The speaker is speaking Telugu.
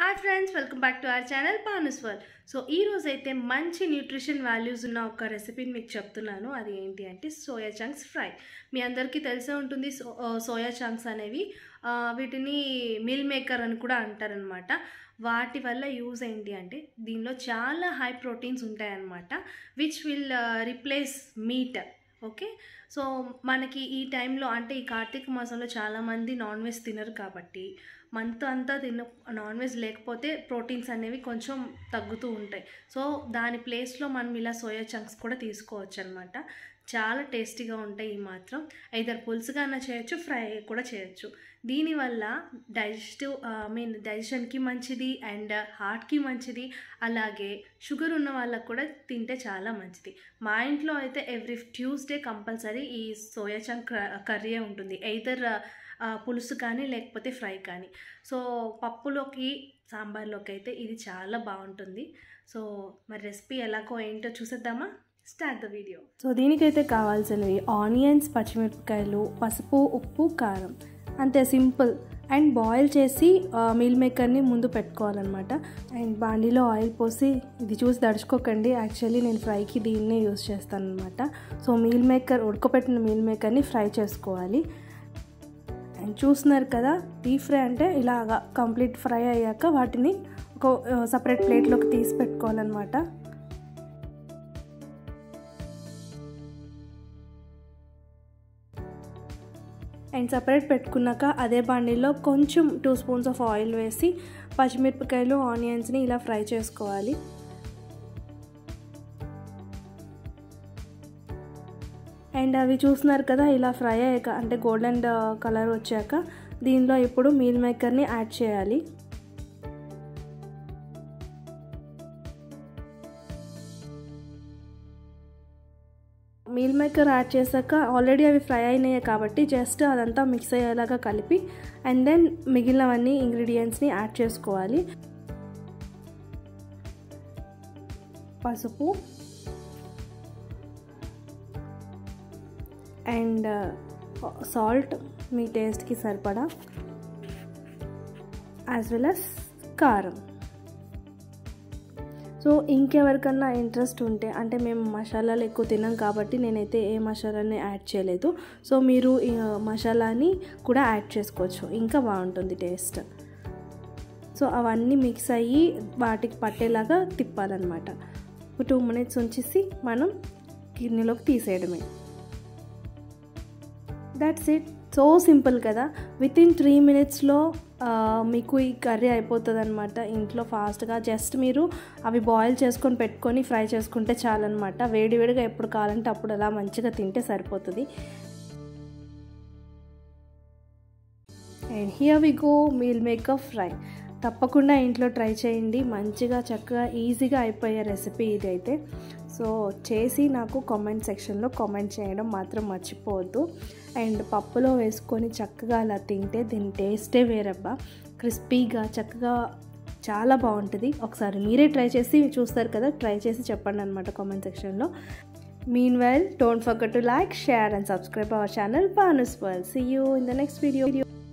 Hi friends, welcome back to our channel Panus world. So ఈ రోజు అయితే మంచి న్యూట్రిషన్ వాల్యూస్ ఉన్న ఒక రెసిపీని మీకు చెప్తున్నాను. అది ఏంటి అంటే సోయా చంక్స్ ఫ్రై. మీ అందరికీ తెలిసే ఉంటుంది. సోయా చంక్స్ అనేవి వీటిని మీల్ మేకర్ అని కూడా అంటారనమాట. వాటి వల్ల యూజ్ ఏంటి అంటే దీనిలో చాలా హై ప్రోటీన్స్ ఉంటాయన్నమాట, which will replace meat. Okay, so మనకి ఈ టైంలో అంటే ఈ కార్తీక మాసంలో చాలామంది నాన్ వెజ్ తినరు కాబట్టి మంత్ అంతా నాన్ వెజ్ లేకపోతే ప్రోటీన్స్ అనేవి కొంచెం తగ్గుతూ ఉంటాయి. సో దాని ప్లేస్లో మనం ఇలా సోయా చంక్స్ కూడా తీసుకోవచ్చు అనమాట. చాలా టేస్టీగా ఉంటాయి. ఈ మాత్రం ఐదర్ పులుసుగా చేయొచ్చు, ఫ్రై కూడా చేయొచ్చు. దీనివల్ల డైజెషన్కి మంచిది అండ్ హార్ట్కి మంచిది. అలాగే షుగర్ ఉన్న వాళ్ళకు కూడా తింటే చాలా మంచిది. మా ఇంట్లో అయితే ఎవ్రీ ట్యూస్డే కంపల్సరీ ఈ సోయా చంక్ కర్రీ ఉంటుంది, ఐదర్ పులుసు కానీ లేకపోతే ఫ్రై కానీ. సో పప్పులోకి, సాంబార్లోకి అయితే ఇది చాలా బాగుంటుంది. సో మరి రెసిపీ ఎలాగో ఏంటో చూసేద్దామా? Start the video. సో దీనికైతే కావాల్సినవి ఆనియన్స్, పచ్చిమిరపకాయలు, పసుపు, ఉప్పు, కారం. అంతే సింపుల్. అండ్ బాయిల్ చేసి మీల్ మేకర్ని ముందు పెట్టుకోవాలన్నమాట. అండ్ బాండీలో ఆయిల్ పోసి, ఇది చూసి దడుచుకోకండి, యాక్చువల్లీ నేను ఫ్రైకి దీన్నే యూస్ చేస్తాను అనమాట. సో ఉడకపెట్టిన మీల్ మేకర్ని ఫ్రై చేసుకోవాలి. అండ్ చూస్తున్నారు కదా, డీప్ ఫ్రై అంటే ఇలాగా కంప్లీట్ ఫ్రై అయ్యాక వాటిని ఒక సపరేట్ ప్లేట్లోకి తీసి పెట్టుకోవాలన్నమాట. అండ్ సపరేట్ పెట్టుకున్నాక అదే బాండీలో కొంచెం 2 స్పూన్స్ ఆఫ్ ఆయిల్ వేసి పచ్చిమిరపకాయలు, ఆనియన్స్ని ఇలా ఫ్రై చేసుకోవాలి. అండ్ అవి చూస్తున్నారు కదా, ఇలా ఫ్రై అయ్యాక అంటే గోల్డెన్ కలర్ వచ్చాక దీనిలో ఇప్పుడు మీల్ మేకర్ని యాడ్ చేయాలి. మీల్ మేకర్ యాడ్ చేశాక ఆల్రెడీ అవి ఫ్రై అయినాయి కాబట్టి జస్ట్ అదంతా మిక్స్ అయ్యేలాగా కలిపి అండ్ దెన్ మిగిలినవన్నీ ఇంగ్రీడియంట్స్ని యాడ్ చేసుకోవాలి. పసుపు అండ్ సాల్ట్ మీ టేస్ట్కి సరిపడా, యాజ్ వెల్ as కారం. సో ఇంకెవరికన్నా ఇంట్రెస్ట్ ఉంటే, అంటే మేము మసాలాలు ఎక్కువ తినాం కాబట్టి నేనైతే ఏ మసాలాని యాడ్ చేయలేదు. సో మీరు ఈ మసాలాని కూడా యాడ్ చేసుకోవచ్చు, ఇంకా బాగుంటుంది టేస్ట్. సో అవన్నీ మిక్స్ అయ్యి వాటికి పట్టేలాగా తిప్పాలన్నమాట. 2 minutes ఉంచేసి మనం గిన్నెలోకి తీసేయడమే. That's it. సో సింపుల్ కదా. వితిన్ 3 minutesలో మీకు ఈ కర్రీ అయిపోతుంది అనమాట. ఇంట్లో ఫాస్ట్గా జస్ట్ మీరు అవి బాయిల్ చేసుకొని పెట్టుకొని ఫ్రై చేసుకుంటే చాలన్నమాట. వేడివేడిగా ఎప్పుడు కావాలంటే అప్పుడు అలా మంచిగా తింటే సరిపోతుంది. And here we go, meal maker fry. తప్పకుండా ఇంట్లో ట్రై చేయండి. మంచిగా చక్కగా ఈజీగా అయిపోయే రెసిపీ ఇది అయితే. సో చేసి నాకు కామెంట్ సెక్షన్లో కామెంట్ చేయడం మాత్రం మర్చిపోవద్దు. అండ్ పప్పులో వేసుకొని చక్కగా అలా తింటే దీని టేస్టే వేరబ్బా. క్రిస్పీగా చక్కగా చాలా బాగుంటుంది. ఒకసారి మీరే ట్రై చేసి చూస్తారు కదా, ట్రై చేసి చెప్పండి అనమాట కామెంట్ సెక్షన్లో. Meanwhile, don't forget to like, share and subscribe our channel Panus World. See you in the next video.